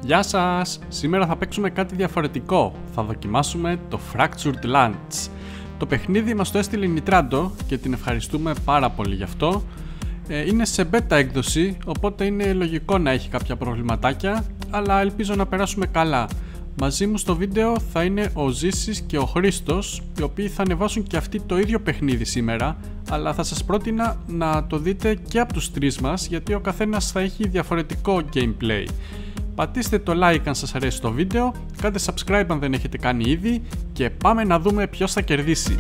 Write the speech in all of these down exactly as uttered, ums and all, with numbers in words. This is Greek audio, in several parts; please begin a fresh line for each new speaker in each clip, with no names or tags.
Γεια σας! Σήμερα θα παίξουμε κάτι διαφορετικό. Θα δοκιμάσουμε το Fractured Lands. Το παιχνίδι μας το έστειλε η Nitrado και την ευχαριστούμε πάρα πολύ γι' αυτό. Ε, είναι σε beta έκδοση, οπότε είναι λογικό να έχει κάποια προβληματάκια, αλλά ελπίζω να περάσουμε καλά. Μαζί μου στο βίντεο θα είναι ο Ζήσης και ο Χρήστος, οι οποίοι θα ανεβάσουν και αυτοί το ίδιο παιχνίδι σήμερα, αλλά θα σας πρότεινα να το δείτε και από τους τρεις μας, γιατί ο καθένας θα έχει διαφορετικό gameplay. Πατήστε το like αν σας αρέσει το βίντεο, κάντε subscribe αν δεν έχετε κάνει ήδη και πάμε να δούμε ποιος θα κερδίσει.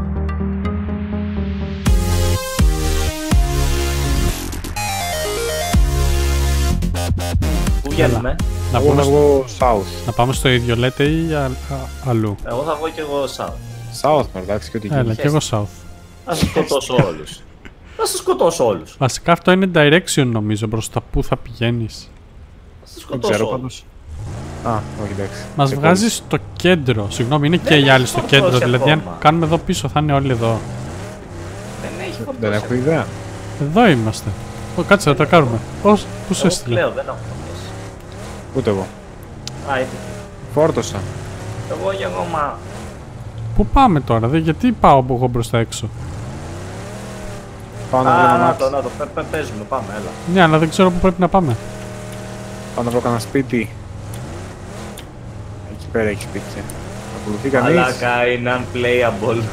Πού βγαίνουμε?
Να,
εγώ
πούμε
θα βγω south.
να πάμε στο ίδιο λέτε ή α, α, αλλού?
Εγώ θα βγω και εγώ south.
South με εντάξει και ό,τι
Έλα
γίνει.
και εγώ south.
Θα σας σκοτώσω όλους. Θα σας σκοτώσω όλους.
Βασικά αυτό είναι direction νομίζω, προς τα που θα πηγαίνεις.
Θα σας
Δεν
σκοτώσω
ξέρω
όλους.
πάντως. Α, όχι εντάξει.
Μας
Σε
βγάζει στο κέντρο, συγγνώμη, είναι και
Δεν
οι άλλοι
έχει
στο
φορτώσει
κέντρο, δηλαδή αν
ακόμα.
κάνουμε εδώ πίσω θα είναι όλοι εδώ.
Δεν έχει
κόλληση.
φορτώσει.
Δεν έχω ιδέα.
Εδώ είμαστε. Ω, κάτσε να το κάνουμε. Πώς, πού σου
Εγώ
έστειλε?
πλέον δεν έχω φορτώσει.
Ούτε εγώ.
Α, ήρθε.
Φόρτωσα.
Εγώ και εγώ μα...
Πού πάμε τώρα, δε, γιατί πάω από εγώ μπροστά έξω?
Πάω να βρω
Α,
ένα
να το,
μάξι.
να το, πε- πε- παίζουμε, πάμε, έλα.
Ναι, αλλά δεν ξέρω πού πρέπει να πάμε.
Πάω να βρω κανένα σπίτι. Εκεί πέρα έχει σπίτι. Ακολουθεί κανείς.
Μαλάκα, είναι unplayable.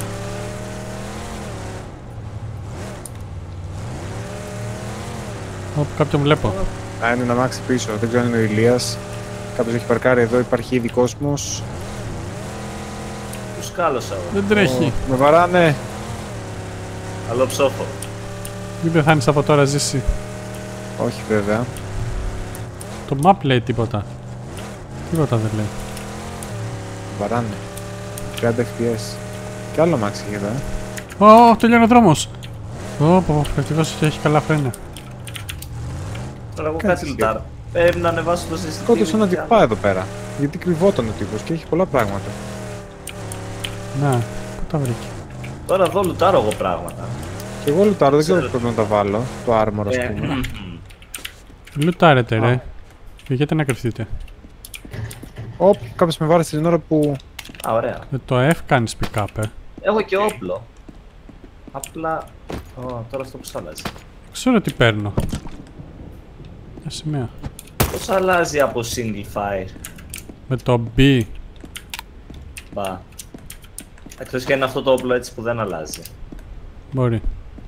Ω, κάποιον βλέπω.
Α, είναι ένα μάξι πίσω. Δεν ξέρω αν είναι ο Ηλίας. Κάποιος έχει παρκάρει εδώ, υπάρχει ήδη κόσμος.
Του σκάλωσα εγώ.
Δεν τρέχει.
Ω, με βαράνε.
Καλό ψόφο.
Μην πεθάνεις από τώρα, Ζήση.
Όχι βέβαια.
Το map λέει τίποτα. Τίποτα δεν λέει.
Με βαράνε. τριάντα φρέιμς περ σέκοντ. Και άλλο μάξι έχει εδώ. ε.
Ω, τελειώνει ο δρόμος. Ω, πω, ευτυχώς και έχει καλά φρένα.
Τώρα εγώ
Κάτσε
κάτι λουτάρω. Πρέπει να ανεβάσω το συστήμα.
Σκότωσα έναν τυπά εδώ πέρα. Γιατί κρυβόταν ο τύπος και έχει πολλά πράγματα.
Να, πού τα βρήκε?
Τώρα εδώ λουτάρω εγώ πράγματα.
Και εγώ λουτάρω, δεν ξέρω
Ξέρω.
πού πρέπει να τα βάλω. Το armor ας
Ε,
πούμε.
Λουτάρετε, ρε.
Α.
Γιατί να κρυφτείτε?
Οπ, κάποιος με βάρεσε την ώρα που...
Α, ωραία.
Με το F κάνεις pick up, ε.
Έχω και όπλο. Απλά... Ω, τώρα αυτό πώς αλλάζει.
Δεν ξέρω τι παίρνω. Μια σημαία.
Πώς αλλάζει από single fire.
Με το B.
Μπα. Εκτός και είναι αυτό το όπλο έτσι που δεν αλλάζει.
Μπορεί.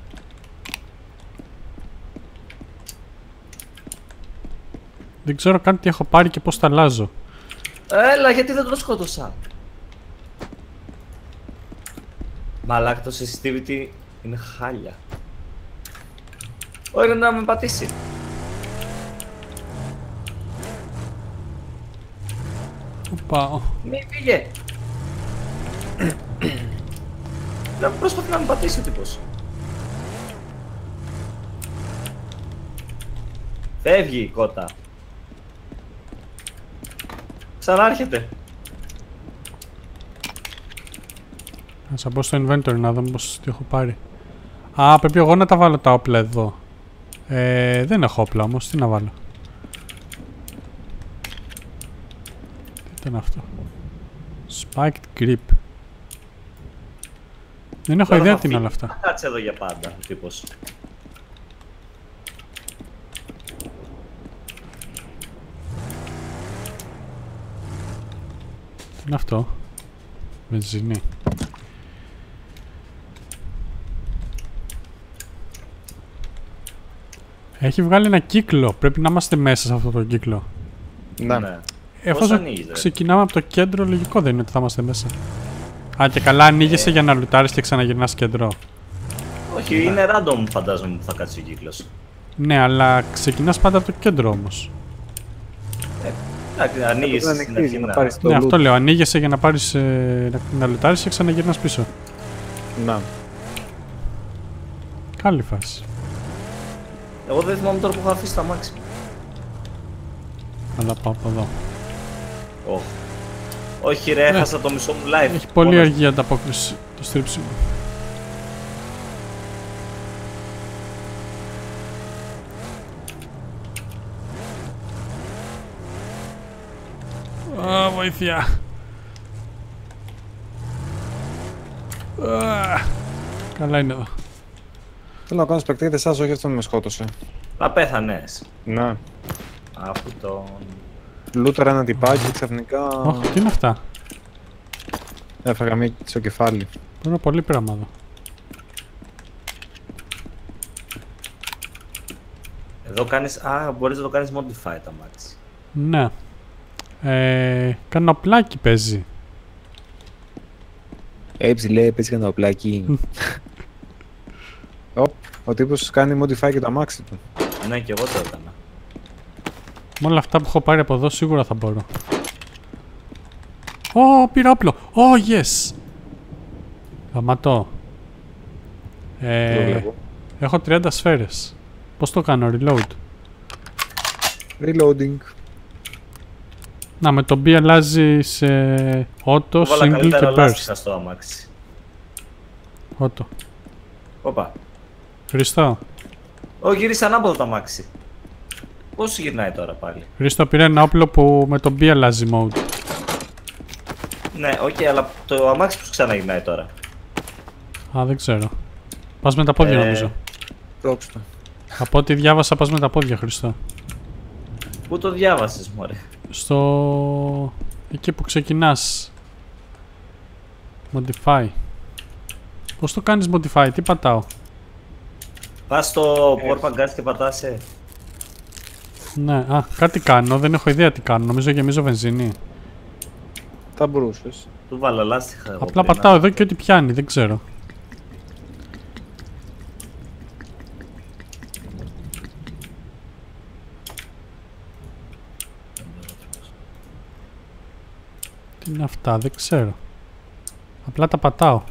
Δεν ξέρω καν τι έχω πάρει και πώς τα αλλάζω.
Έλα, γιατί δεν το σκότωσα. Μαλάκα, το sensitivity είναι χάλια. Όχι να με πατήσει.
Πού πάω?
Μη πήγε. Να προσπαθεί να με πατήσει ο τύπος. Φεύγει η κότα. Ξανάρχεται.
Να σας μπω στο inventory να δω πως τι έχω πάρει. Α, πρέπει εγώ να τα βάλω τα όπλα εδώ. Ε, δεν έχω όπλα όμως, τι να βάλω? Τι ήταν αυτό? Spiked grip. Δεν έχω
Τώρα
ιδέα
θα
τι είναι
φύγει.
όλα αυτά.
Θα κάτσει εδώ για πάντα ο τύπος.
Τι είναι αυτό? Βενζίνη. Έχει βγάλει ένα κύκλο. Πρέπει να είμαστε μέσα σε αυτό το κύκλο.
Ναι.
Εφόσον
ανοίγεις, ρε?
ξεκινάμε από το κέντρο, λογικό δεν είναι ότι θα είμαστε μέσα. Α, και καλά ανοίγεσαι για να λουτάρεις και ξαναγυρνάς κέντρο.
Όχι, είναι random φαντάζομαι που θα κάτσει ο κύκλος.
Ναι, αλλά ξεκινάς πάντα από το κέντρο όμως.
Εντάξει, ανοίγεις
να
στην
ανοιχτείς
αρχή
για να
να...
πάρεις το
Ναι,
loot.
αυτό λέω. Ανοίγεσαι για να πάρεις, ε, να, να λουτάρεις και ξαναγυρνάς πίσω.
Να.
Καλή φάση.
Εγώ δεν θυμάμαι τώρα που έχω αφήσει τα μάξι.
Αλλά πάω από εδώ.
Oh. Όχι ρε, έχασα το μισό μου live.
Έχει πολύ
Μόνος.
αργή ανταπόκριση το στρίψιμο. Α, βοήθεια. Α, καλά είναι εδώ.
Θέλω να κάνω σπεκτέιδε εσάς, όχι αυτόν με σκότωσε.
Να πέθανες.
Ναι.
Αφού τον...
Λούταρα ένα τυπάκι ξαφνικά.
Όχι, τι είναι αυτά.
Έφαγα μία στο κεφάλι.
Είναι πολύ πράγμα εδώ.
Εδώ κάνεις... Α, μπορείς να το κάνεις modify τα μάτς.
Ναι. Ε, καναπλάκι παίζει.
Έτσι λέει, παίζει καναπλάκι. Οπ, ο τύπος κάνει modify και το αμάξι του.
Ναι, και εγώ το έκανα.
Με όλα αυτά που έχω πάρει από εδώ σίγουρα θα μπορώ. Ω, πήρα όπλο. Ω, yes. Γαματώ. Ε, έχω τριάντα σφαίρες. Πώς το κάνω, reload.
Reloading.
Να, με το B αλλάζει σε auto, single και burst.
Στο αμάξι.
Auto.
Όπα.
Χριστό.
Ω, γύρισε ανάποδο το αμάξι. Πώς γυρνάει τώρα πάλι.
Χριστό, πήρα ένα όπλο που με το B αλλάζει mode.
Ναι, οκ, okay, αλλά το αμάξι πώς ξαναγυρνάει τώρα.
Α, δεν ξέρω. Πας με τα πόδια
Ε,
νομίζω.
Πρόξτε.
Από ό,τι διάβασα πας με τα πόδια, Χριστό.
Πού το διάβασες, μωρέ.
Στο... εκεί που ξεκινάς. Modify. Πώς το κάνεις modify, τι πατάω.
Πας στο Power Gas και πατάς ε.
Ναι, α, κάτι κάνω, δεν έχω ιδέα τι κάνω, νομίζω γεμίζω βενζίνη.
Θα μπορούσες.
Του βάλω λάστιχα. εγώ
Απλά
πριν,
πατάω
να-
εδώ και ό,τι πιάνει, δεν ξέρω. Τι είναι αυτά, δεν ξέρω. Απλά τα πατάω.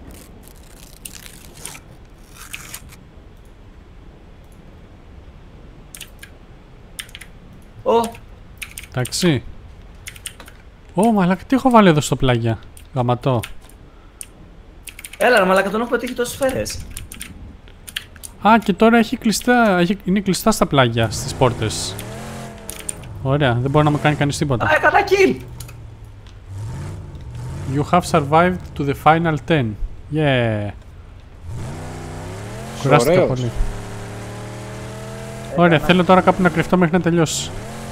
Ω,
Εντάξει. Ω, μαλάκα, τι έχω βάλει εδώ στο πλάγια. Γαματώ.
έλα ρε μαλάκα, τον έχω πετύχει τόσες σφαίρες.
Α, και τώρα έχει κλειστά, έχει, είναι κλειστά στα πλάγια, στις πόρτες. Ωραία, δεν μπορεί να μου κάνει κανείς τίποτα.
Α, έκανα kill!
You have survived to the final ten. Yeah. Κουράστηκα
Ωραίος.
πολύ. Ωραία, θέλω τώρα κάπου να κρυφτώ μέχρι να τελειώσει.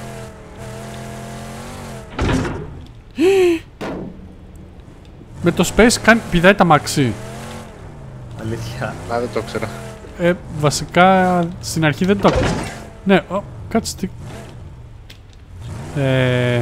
Με το space κάνει, πηδάει τα μαξί.
Αλήθεια.
Α, δεν το ήξερα.
Ε, βασικά στην αρχή δεν το... Ναι, ο, κάτσε τι... Ε...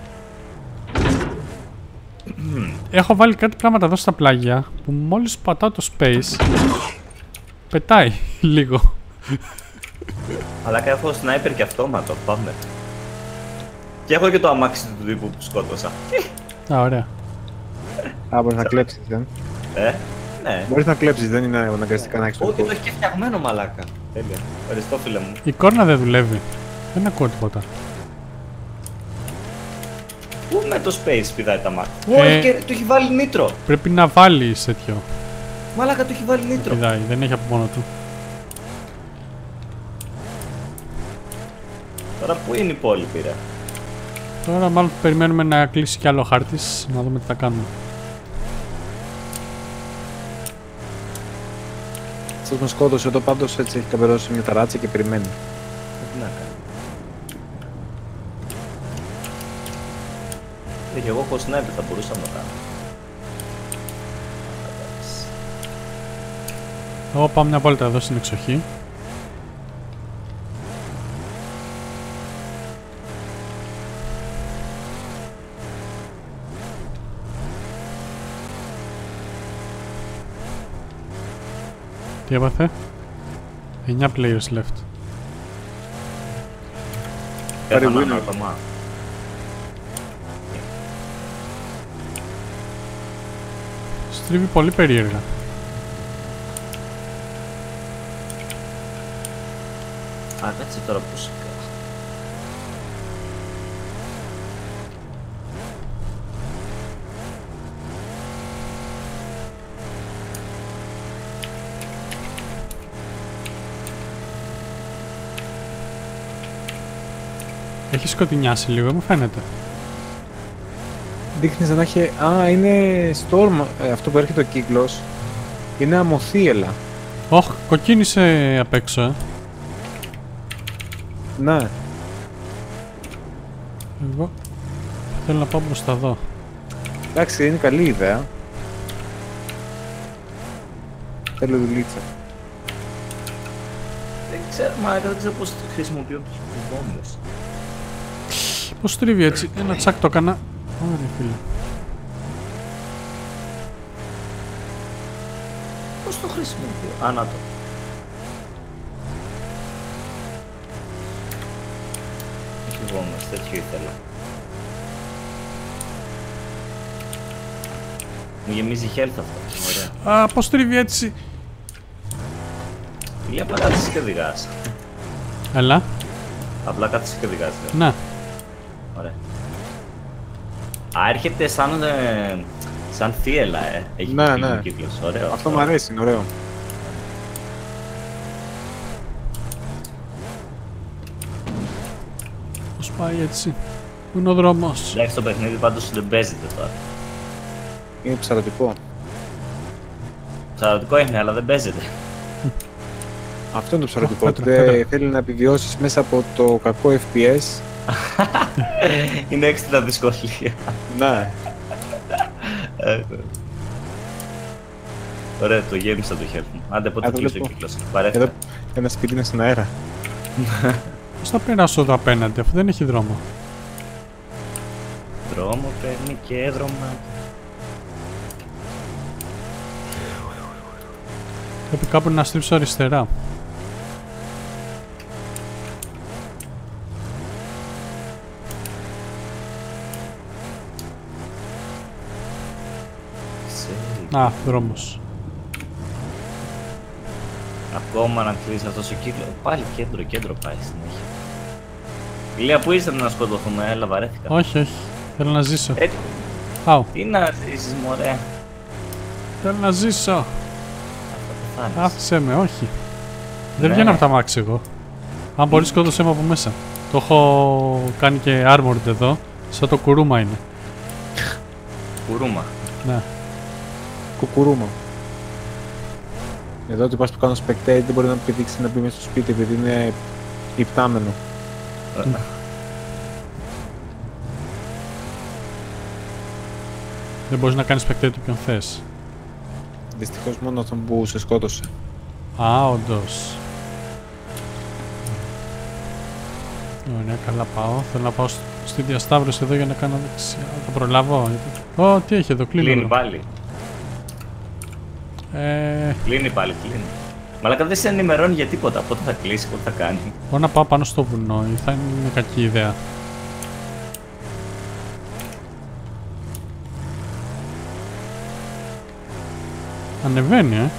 Έχω βάλει κάτι πράγματα εδώ στα πλάγια που μόλις πατάω το space πετάει λίγο.
Μαλάκα, έχω sniper και αυτόματο, πάμε. Και έχω και το αμάξι του τύπου που σκότωσα.
Α, ωραία.
Α, μπορείς να κλέψεις, δεν.
Ε, ναι.
Μπορείς να κλέψεις, δεν είναι αναγκαστικά να έχεις το
Όχι,
δικό
το
σου.
έχει και φτιαγμένο μαλάκα. Τέλεια. Ευχαριστώ, φίλε μου.
Η κόρνα δεν δουλεύει. Δεν ακούω τίποτα.
Πού με το space πηδάει τα μάτια.
Ε,
Όχι, και του έχει βάλει νήτρο.
Πρέπει να βάλει τέτοιο.
Μαλάκα, του έχει βάλει νήτρο.
Πηδάει, δεν έχει από μόνο του.
Τώρα πού είναι η υπόλοιπη, ρε.
Τώρα μάλλον περιμένουμε να κλείσει κι άλλο χάρτης, να δούμε τι θα κάνουμε.
Αυτός με σκότωσε εδώ πάντως, έτσι έχει καμπερώσει μια ταράτσα και περιμένει.
Τι να κάνει. Ε, και εγώ έχω sniper, θα μπορούσα να το κάνω.
Εγώ πάω μια βόλτα εδώ στην εξοχή. Τι έπαθε? εννιά players left.
Πέθανα
winner.
ένα άτομα.
Στρίβει πολύ περίεργα.
Α, κάτσε τώρα πώς...
Έχει σκοτεινιάσει λίγο, μου φαίνεται.
Δείχνει να έχει. Α, είναι Storm. ε, αυτό που έρχεται ο κύκλος. Είναι αμοθίελα.
Όχ, κοκκίνησε απ' έξω, ε.
Ναι.
Εγώ θέλω να πάω μπροστά εδώ.
Εντάξει, είναι καλή ιδέα. Θέλω δουλίτσα.
Δεν ξέρω, μα δεν ξέρω πώς χρησιμοποιούν τους βόμβες.
Πώς τρίβει έτσι, ένα τσακ το έκανα. Ωραία φίλε.
Πώς το χρησιμοποιώ. Α, να το. Έχει βόμβες, τέτοιο ήθελα. Μου γεμίζει health αυτό, ωραία.
Α, πώς τρίβει έτσι.
Ή απλά κάθεσαι και οδηγάς.
Έλα.
Απλά κάθεσαι και οδηγάς. δε.
Ναι.
Ωραία. Α, έρχεται σαν, ε, σαν θύελα, ε. Έχει
Ναι,
κύκλο,
ναι.
κύκλος. Ωραίο.
Αυτό μου αρέσει, είναι ωραίο.
Πώς πάει έτσι. Πού είναι ο δρόμος.
Εντάξει, το παιχνίδι πάντως δεν παίζεται τώρα.
Είναι ψαρωτικό.
Ψαρωτικό είναι, αλλά δεν παίζεται.
Αυτό είναι το ψαρωτικό.
Πέτρα,
Δεν
πέτρα.
θέλει να επιβιώσεις μέσα από το κακό εφ πι ες.
Είναι έξτρα δυσκολία.
Ναι.
Ωραία, το γέμισα το χέρι μου. Άντε, πότε
Α,
θα
το
κλείσει ο
βλέπω.
κύκλος.
Εδώ
Παρέφερα.
ένα σπίτι είναι στον αέρα.
Πώς θα περάσω εδώ απέναντι, αφού δεν έχει δρόμο.
Δρόμο παίρνει και δρόμα.
Πρέπει κάπου να στρίψω αριστερά.
Ξέρει.
Α, δρόμος.
Ακόμα να κλείσει αυτός ο κύκλος. Πάλι κέντρο, κέντρο πάει συνέχεια. Ηλία, πού είστε να σκοτωθούμε, έλα βαρέθηκα.
Όχι, όχι. Θέλω να ζήσω.
Ε,
Άου.
τι να ζήσεις, μωρέ.
Θέλω να ζήσω.
Θα πεθάνεις.
Άφησέ με, όχι. Δεν
Ναι.
βγαίνω από τα μάξι εγώ. Αν μπορείς σκότωσέ με από μέσα. Το έχω κάνει και armored εδώ. Σαν το κουρούμα είναι.
Κουρούμα.
Ναι.
Κουκουρούμα. Εδώ ότι πας που κάνω spectate δεν μπορεί να πηδήξει να μπει μέσα στο σπίτι επειδή είναι υπτάμενο.
Ε,
Δεν μπορείς να κάνεις spectate όποιον θες.
Δυστυχώς μόνο αυτόν που σε σκότωσε.
Α, όντως. Ωραία, καλά πάω. Θέλω να πάω σ- στη διασταύρωση εδώ για να κάνω δεξιά. Θα προλάβω. Ω, τι έχει εδώ,
Κλείνει
κλείνει.
πάλι.
Ε,
Κλείνει πάλι, κλείνει. Μαλάκα δεν σε ενημερώνει για τίποτα. Πότε θα κλείσει, πότε θα κάνει.
μπορώ να πάω πάνω στο βουνό ή θα είναι κακή ιδέα. Ανεβαίνει, ε.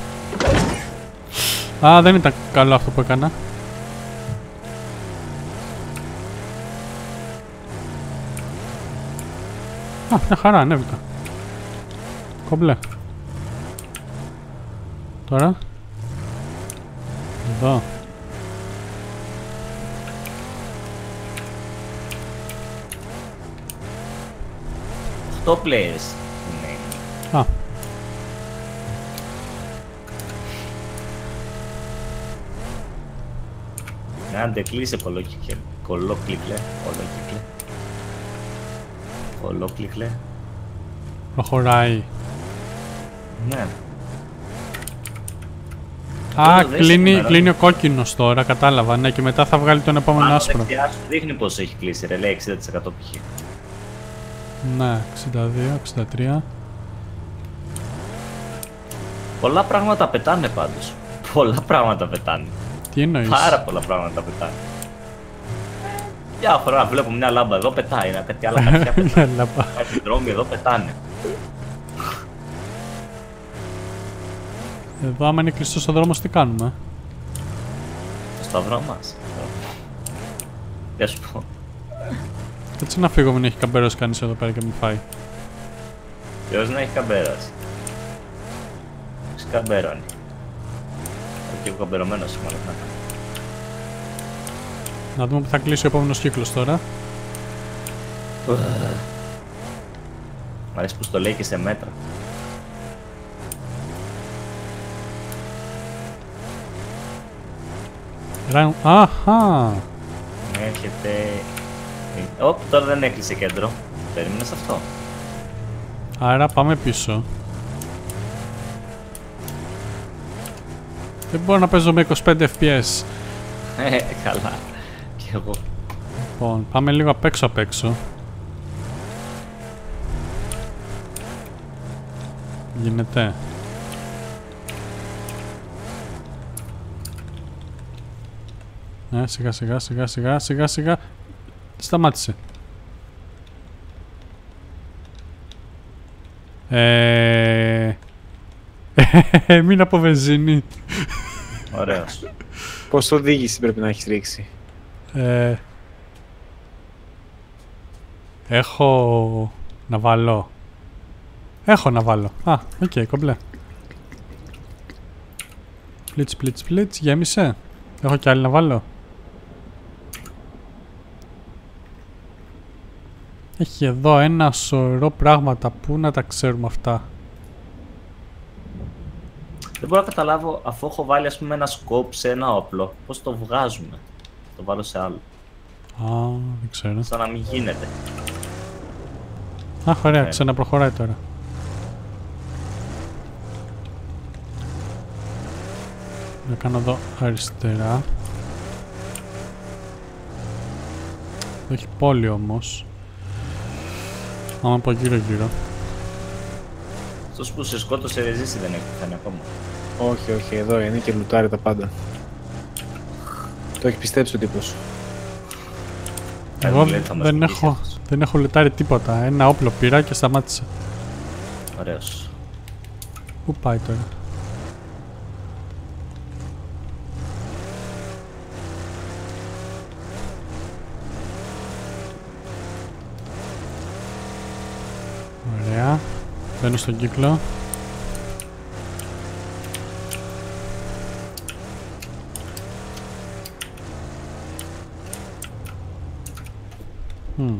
Α, δεν ήταν καλό αυτό που έκανα. Α, μια χαρά, ανέβηκα. Κομπλέ. Τώρα. Εδώ.
οκτώ players. Ναι.
Α,
Ναι, άντε κλείσε κολόκυκλε. Κολόκλικλε. Κολόκλικλε. Κολόκλικλε.
προχωράει.
Ναι.
Α,
δεν σε
κλείνει,
ενημερώνει.
κλείνει ο κόκκινος τώρα, κατάλαβα. Ναι, και μετά θα βγάλει τον επόμενο
Πάνω
άσπρο.
δεξιά σου δείχνει πως έχει κλείσει ρε, λέει εξήντα τοις εκατό π.χ.
Ναι, εξήντα δύο, εξήντα τρία.
Πολλά πράγματα πετάνε πάντως. Πολλά πράγματα πετάνε.
Τι εννοείς?
Πάρα πολλά πράγματα πετάνε. Διάφορα, βλέπω μια λάμπα εδώ πετάει, να κάτι άλλα χαρτιά πετάνε.
Ναι, λαμπά.
Κάτι δρόμοι εδώ πετάνε.
Εδώ άμα είναι κλειστός ο δρόμος τι κάνουμε?
Το σταυρό μας. Για σου πω.
Έτσι να φύγω μην έχει καμπέρος κανείς εδώ πέρα και μην φάει.
Ποιος να έχει καμπέρας. Έχεις καμπέρωνει. Και εγώ καμπερωμένος είμαι, αλλά τι να κάνω.
Να δούμε που θα κλείσει ο επόμενος κύκλος τώρα.
Μ' αρέσει που στο λέει και σε μέτρα.
Αχα!
Έρχεται... Ωπ, τώρα δεν έκλεισε κέντρο. Περίμενες αυτό.
Άρα πάμε πίσω. Δεν μπορώ να παίζω με είκοσι πέντε φρέιμς περ σέκοντ.
Ε, καλά. Κι εγώ.
Λοιπόν, πάμε λίγο απ' έξω απ' έξω. Γίνεται. Ναι, σιγά σιγά σιγά σιγά σιγά σιγά. Σταμάτησε. Ε... Μην από βενζίνη.
Ωραίος.
Πόσο οδήγηση πρέπει να έχεις ρίξει?
Ε... Έχω να βάλω. Έχω να βάλω. Α, οκ, okay, κομπλέ. Πλίτς, πλίτς, πλίτς, γέμισε. Έχω κι άλλη να βάλω. Έχει εδώ ένα σωρό πράγματα. Πού να τα ξέρουμε αυτά?
Δεν μπορώ να καταλάβω, αφού έχω βάλει ας πούμε ένα σκόπ σε ένα όπλο, πώς το βγάζουμε. Το βάλω σε άλλο.
Α, δεν ξέρω.
Σαν να μην γίνεται.
Αχ, ωραία,
Ε.
ξαναπροχωράει τώρα. Να κάνω εδώ αριστερά. Έχει πόλη όμως. Άμα πω γύρω γύρω.
Αυτός που σε σκότωσε ρεζίστη δεν έχει πεθάνει ακόμα.
Όχι, όχι, εδώ είναι και λουτάρει τα πάντα. Το έχει πιστέψει ο τύπος.
Εγώ
Ε, μου λέει, θα μας
δεν
νικήσει
έχω,
αυτός.
δεν έχω λετάρει τίποτα. Ένα όπλο πήρα και σταμάτησα.
Ωραίος.
Πού πάει τώρα? Ωραία. Μπαίνω στον κύκλο. Hm.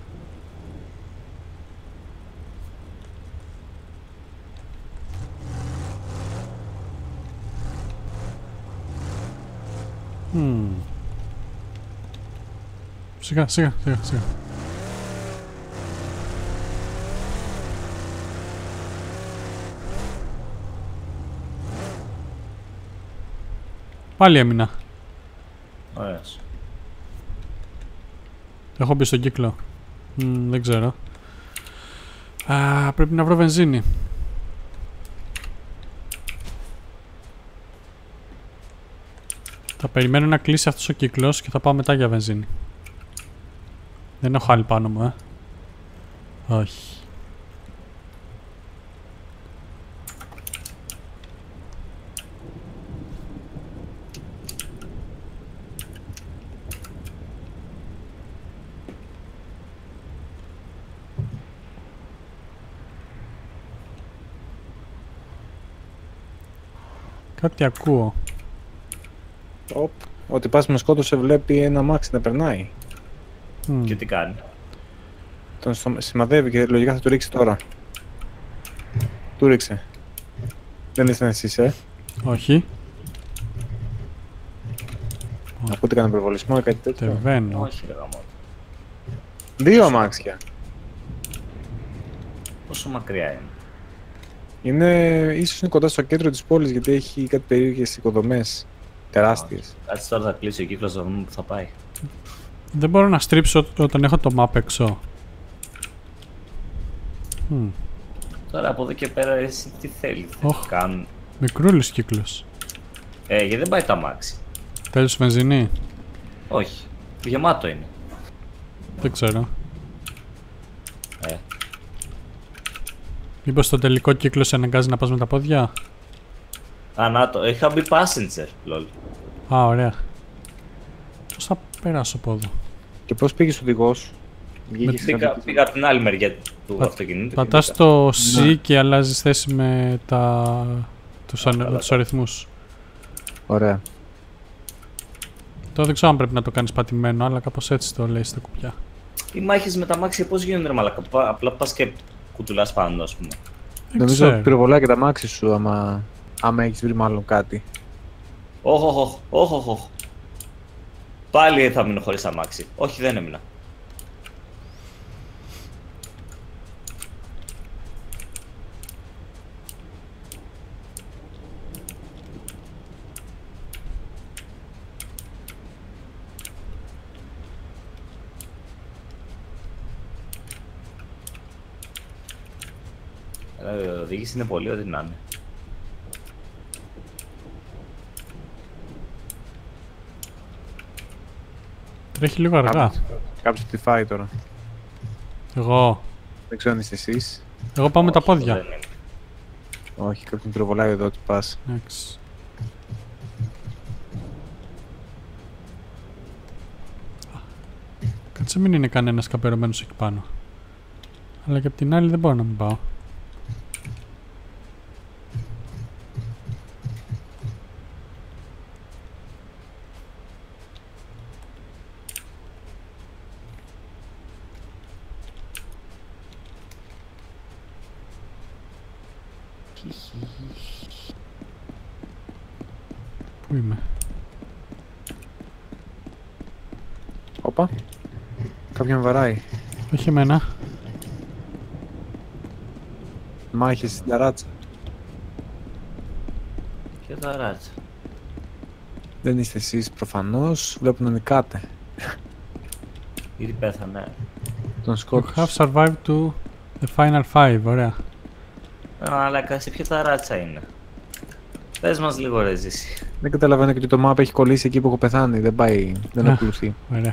Hm. Σιγά, σιγά, σιγά, σιγά. Πάλι έμεινα.
Ωραίος.
Έχω μπει στον κύκλο. Μ, δεν ξέρω. Α, πρέπει να βρω βενζίνη. Θα περιμένω να κλείσει αυτός ο κύκλος και θα πάω μετά για βενζίνη. Δεν έχω άλλη πάνω μου, ε. Όχι. Κάτι ακούω.
Οπ. Ότι πας με σκότωσε βλέπει ένα αμάξι να περνάει.
Μ.
Και τι κάνει.
Τον στο- σημαδεύει και λογικά θα του ρίξει τώρα. Του ρίξε. Δεν ήσασταν εσείς, ε.
Όχι.
Ακούω ότι έκανε προβολισμό ή κάτι τέτοιο.
Τεβαίνω.
Όχι ρε γαμώτο.
Δύο αμάξια.
Πόσο μακριά είναι.
Είναι, ίσως είναι κοντά στο κέντρο της πόλης γιατί έχει κάτι περίεργες οικοδομές. Τεράστιες.
Κάτσε τώρα θα κλείσει ο κύκλος να δούμε που θα πάει.
Δεν μπορώ να στρίψω όταν έχω το map έξω. Μ.
Τώρα από εδώ και πέρα εσύ τι θέλει.
Οχ.
Κάνουν.
Μικρούλης κύκλος.
Ε, γιατί δεν πάει το αμάξι.
Θέλεις βενζίνη?
Όχι. Γεμάτο είναι.
Δεν ξέρω.
Ε,
Μήπως στο τελικό κύκλο σε αναγκάζει να πας με τα πόδια?
α, να το. Είχα μπει passenger, λόλ.
Α, ωραία. Πώς θα περάσω από εδώ?
Και πώς πήγες ο οδηγός? Βγήκες
Πήγα,
κάποιο-
πήγα από την άλλη μεριά του
Πα-
αυτοκινήτου.
Πατάς
και
το C
Ναι.
και αλλάζεις θέση με τα... τους,
Α,
ανε-
καλά,
με τους
καλά.
αριθμούς.
Ωραία.
Τώρα δεν ξέρω αν πρέπει να το κάνεις πατημένο, αλλά κάπως έτσι το λέει στα κουπιά.
πήγα. Οι μάχες με τα αμάξια πώς γίνονται ρε μαλακα. Πα- Απλά πας και κουτουλάς πάνω, ας πούμε.
Δεν
Νομίζω
ξέρω.
πυροβολάει και τα μάξι σου άμα, άμα έχεις βρει μάλλον κάτι.
Όχ, όχ, όχ, όχ, όχ, όχ. Πάλι θα μείνω χωρίς αμάξι. Όχι, δεν έμεινα. Αλλά η οδήγηση είναι πολύ ό,τι να είναι.
Τρέχει λίγο αργά.
Κάποιος τη φάει τώρα.
Εγώ.
Δεν ξέρω αν είστε εσείς.
Εγώ πάω με τα
Όχι, δεν
πόδια.
είναι.
Όχι, κάποιον πυροβολάει εδώ του πας.
Εντάξει. Κάτσε μην είναι κανένας καπερωμένος εκεί πάνω. Αλλά και απ' την άλλη δεν μπορώ να μην πάω. Πού είμαι?
Όπα. Κάποιον βαράει.
Όχι εμένα.
Μάχες στην ταράτσα.
Και τα ράτσα.
Δεν είστε εσείς προφανώς. Βλέπω να νικάτε.
Ήδη πέθανε.
Τον
You
σκότωσε.
have survived to the final five. Ωραία.
Αλλά kasi ποια τα ράτσα είναι. Πες μας λίγο ρε Ζήση.
Δεν καταλαβαίνω και ότι το map έχει κολλήσει εκεί που έχω πεθάνει. Δεν πάει, δεν
Α.
ακολουθεί.
Ωραία.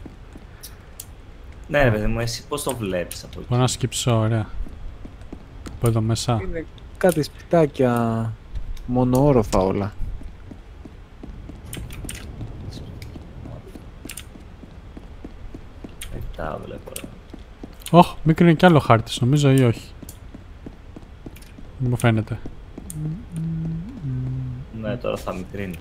Ναι ρε παιδί μου, εσύ πώς το βλέπεις από εκεί.
Μπορώ να σκύψω. Ωραία. Από εδώ μέσα.
Είναι κάτι σπιτάκια μονοόροφα όλα.
Δεν τα βλέπω ρε.
Ωχ, μικρή είναι κι άλλο χάρτης, νομίζω ή όχι. Δεν μου φαίνεται.
Ναι, τώρα θα μικρύνει.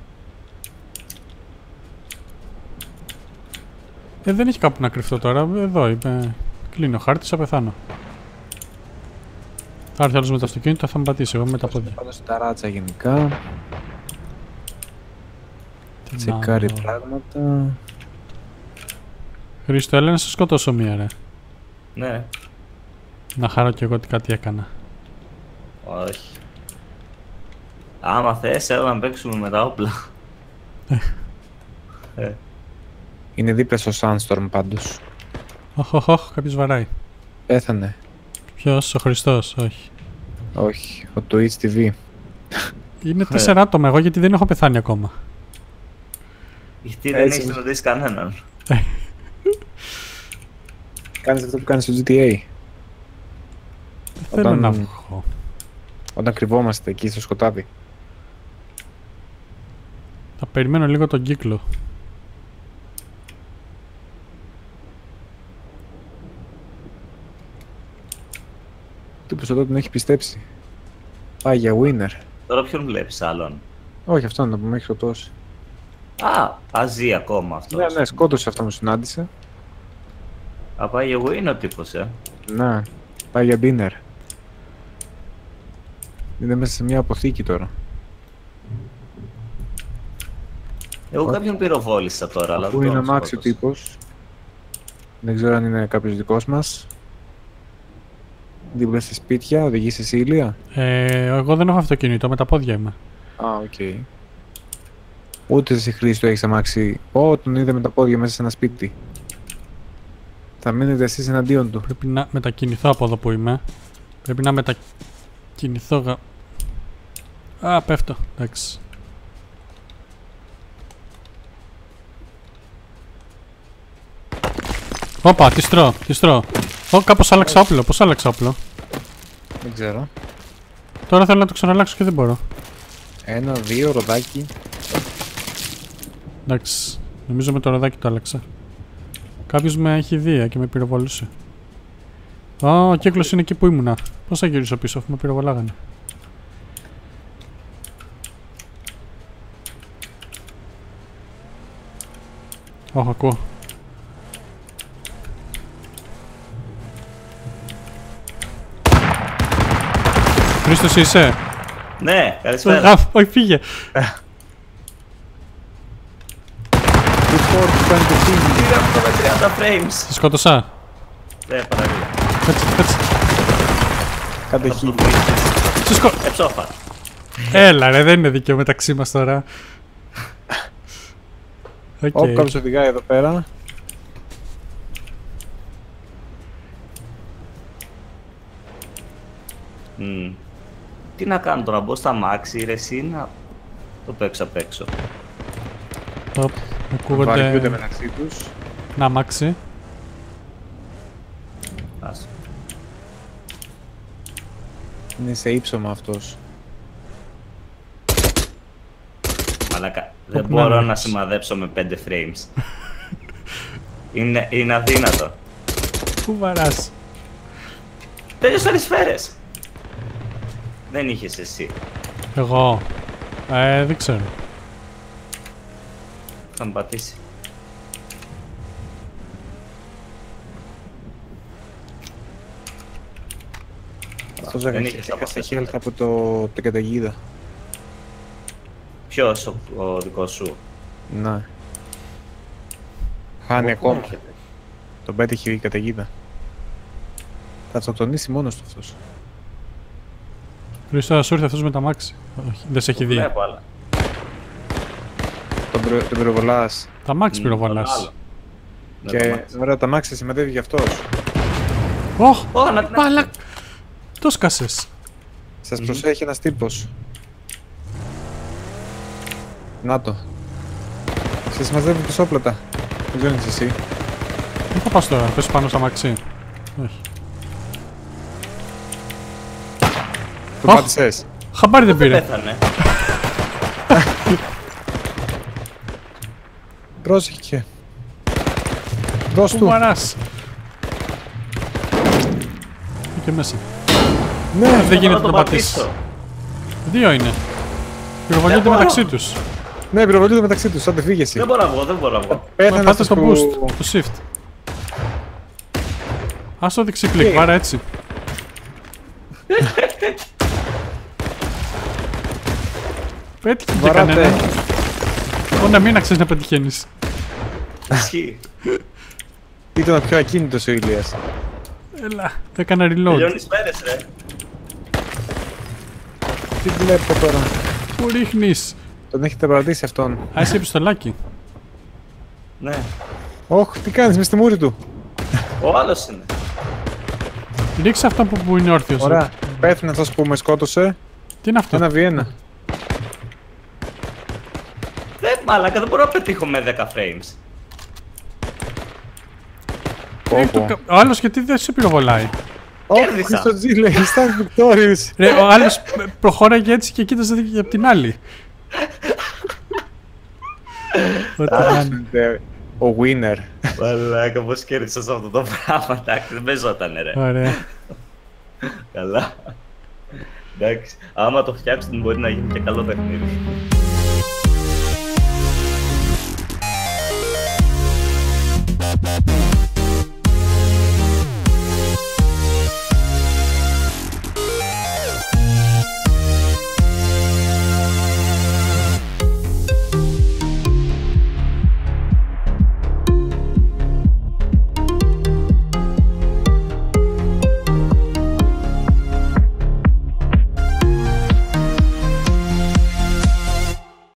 Ε, δεν έχει κάπου να κρυφτώ τώρα. Εδώ είμαι. Κλείνει ο χάρτης, θα πεθάνω. Θα έρθει άλλος με το αυτοκίνητο, θα με πατήσει. Εγώ με τα πόδια.
Πάνω στην ταράτσα γενικά.
Τι
Τσεκάρει
να δω.
πράγματα.
Χρήστο, έλα να σε σκοτώσω μία ρε.
Ναι,
Να χαρώ κι εγώ τι κάτι έκανα.
όχι. Άμα θες, έλα να παίξουμε με τα όπλα. ε,
Είναι δίπλα στο Sandstorm πάντως.
Οχ, οχ, οχ, κάποιος βαράει.
Πέθανε.
Ποιος, ο Χριστός, όχι.
Όχι, ο Twitch τι βι.
Είναι τέσσερα άτομα εγώ γιατί δεν έχω πεθάνει ακόμα.
γιατί δεν
Έτσι.
έχεις συναντήσει κανέναν.
Κάνεις αυτό που κάνεις στο τζι τι έι.
Δεν θέλω
Όταν-
να βγω.
Όταν κρυβόμαστε εκεί στο σκοτάδι.
Θα περιμένω λίγο τον κύκλο.
Τύπος εδώ τον έχει πιστέψει. Πάει για winner.
Τώρα ποιον βλέπεις άλλον.
Όχι, αυτό να με έχει σκοτώσει.
Α, αζεί ακόμα αυτό.
Ναι, ναι, σκότωσε αυτό που συνάντησε.
Α, πάει εγώ είναι ο τύπος, ε.
Ναι, πάει για dinner. Είναι μέσα σε μια αποθήκη τώρα.
Εγώ
Όχι.
κάποιον πυροβόλησα τώρα, αλλά
Αφού
δεν
είναι
τον
αμάξι ο
σκότωσα.
τύπος. Δεν ξέρω αν είναι κάποιος δικός μας. Δίπλα σε σπίτια, οδηγεί σε Σίλια.
Ε, εγώ δεν έχω αυτοκίνητο, με τα πόδια είμαι.
Α, οκ. Ούτε εσύ Χρήστο έχεις αμάξι. Ω, τον είδε με τα πόδια μέσα σε ένα σπίτι. Θα μείνετε εσείς εναντίον του.
Πρέπει να μετακινηθώ από εδώ που είμαι. Πρέπει να μετακινηθώ. γα- Α, πέφτω. Εντάξει. Όπα, τι στρώ, τι στρώ. Ω, κάπως άλλαξα όπλο. Πώς άλλαξα όπλο.
Δεν ξέρω.
Τώρα θέλω να το ξαναλλάξω και δεν μπορώ.
Ένα, δύο, ροδάκι.
Εντάξει. Νομίζω με το ροδάκι το άλλαξα. Κάποιος με έχει δει και με πυροβολούσε. Ω, ο κύκλος είναι εκεί που ήμουνα. Πώς θα γυρίσω πίσω αφού με πυροβολάγανε. Όχι, ακούω. Χρήστος είσαι?
Ναι, καλησπέρα.
Α, όχι, φύγε.
Τι φόρτους κάνει το team.
Πήρα αυτό με τριάντα frames.
Σε σκότωσα.
Ναι, παρακαλώ.
Κάτσε, κάτσε.
Κατεχεί.
Σε σκο...
Εψόφα.
Έλα ρε, δεν είναι δίκαιο μεταξύ μας τώρα. Οκ.
Ωπ, κάποιος οδηγάει εδώ πέρα.
Mm. Τι να κάνω τώρα, μπω στα μάξι ρε εσύ να το παίξω απ' έξω.
Οπ,
Βαριούνται
ακούγονται
μεταξύ τους.
να αμάξι.
Άσο.
Είναι σε ύψωμα αυτός.
Μαλάκα, δεν
Οπ,
μπορώ
να
να
μείνεις.
σημαδέψω με πέντε frames. είναι, είναι αδύνατο.
Πού βαράς?
Τέλειωσαν οι σφαίρες. Δεν είχες εσύ.
Εγώ. Ε, δεν ξέρω.
Θα με πατήσει.
Αυτός
δεν
δεν
είχες
έχει
από
έχασε
αυτές.
health από το, την καταιγίδα.
Ποιος ο, ο δικός σου?
Ναι. Χάνει
Από πού
ακόμα.
έρχεται?
Τον πέτυχε η καταιγίδα. Θα αυτοκτονήσει μόνος του αυτός.
Χρήστο, σου ήρθε αυτός με τα αμάξι. Όχι, δεν σε έχει δει.
Βλέπω άλλα.
Τον, πυρο, τον πυροβολάς.
Τα αμάξι
Μ,
πυροβολάς.
άλλο. Ναι, το
Και
μάξι.
ωραία, τα μάξια συμμετέχει γι' αυτός.
Ωχ,
Ω, να την
μαλακ. Το σκάσες.
Σας
Μμμ.
προσέχει ένας τύπος. Να το. Σε συμμαζεύει πισόπλατα. Δεν ξέρω αν είσαι εσύ.
Πού θα πας τώρα, πες πάνω στο αμάξι. Όχι.
Το
Αχ.
πάτησες.
Χαμπάρι δεν πήρε.
Πέθανε.
Πρόσεχε. Δώσ'
Πού
του.
βαράς? Και μέσα.
Ναι,
Δεν γίνεται να
το
το πατήσεις.
πατήσω.
Δύο είναι. Πυροβολιούνται
Δεν μπορώ.
μεταξύ τους.
ναι, πυροβολούνται μεταξύ τους, σαν τη φύγεση.
Δεν μπορώ να βγω, δεν μπορώ να βγω.
Πέθανε
Πάτε
αυτός
στο
που...
boost, το shift. Ας το δείξει κλικ,
Τι?
βάρα έτσι. Πέτυχε και
Βαράτε.
κανένα. Ω, να μην αξίζει να πετυχαίνεις.
Ισχύει.
Ήταν ο πιο ακίνητος ο Ηλίας.
Έλα, το έκανα reload.
Τελειώνει σφαίρες ρε.
Τι βλέπω τώρα.
Πού ρίχνεις?
Τον έχετε παρατήσει αυτόν.
Α, είσαι πιστολάκι.
Ναι.
Όχ, τι κάνεις μες στη μούρη του.
Ο άλλος είναι.
Ρίξε αυτό που, που είναι όρθιος.
Ωραία. Πέθανε αυτός που με σκότωσε.
Τι είναι αυτό?
Ένα βιένα.
Δεν μαλάκα, δεν μπορώ να πετύχω με δέκα frames.
Ε, το κα- Ο άλλος γιατί δεν σε πυροβολάει.
Ωχ,
Κέρδισα.
Χρήστο Τζι λέει, stand victorious.
Ρε, ο άλλος προχώραγε έτσι και κοίταζε και από την άλλη. Όταν...
Ε, Ο winner.
Μαλάκα, πώς κέρδισα σε αυτό το πράγμα, εντάξει, δεν παίζότανε ρε.
Ωραία.
Καλά. Εντάξει, άμα το φτιάξετε μπορεί να γίνει και καλό παιχνίδι.